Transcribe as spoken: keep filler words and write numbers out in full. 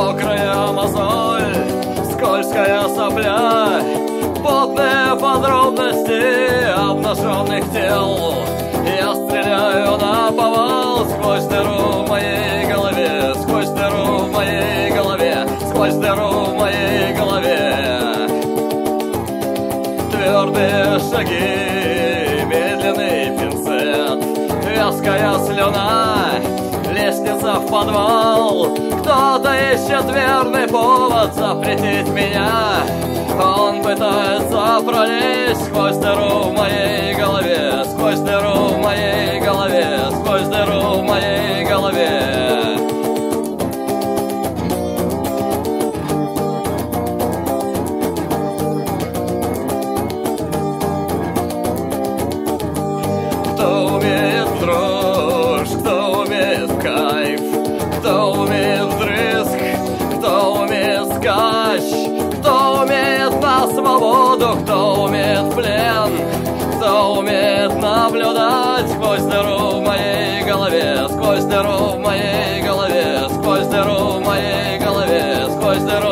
мокрая мозоль, скользкая сопля, потные подробности обнаженных тел. Я стреляю наповал сквозь дыру в моей голове, сквозь дыру в моей голове, сквозь дыру в моей голове. Твердые шаги, медленный пинцет, вязкая слюна, лестница в подвал. Кто-то ищет верный повод запретить меня. Он пытается пролезть сквозь дыру в моей голове, сквозь дыру в моей голове, сквозь дыру в моей голове. Кто умеет дрожь, кто умеет кайф, кто умеет вдрызг, кто умеет скач, кто умеет на свободу, кто умеет плен, кто умеет наблюдать сквозь дыру в моей голове, сквозь дыру в моей голове, сквозь дыру в моей голове, сквозь дыру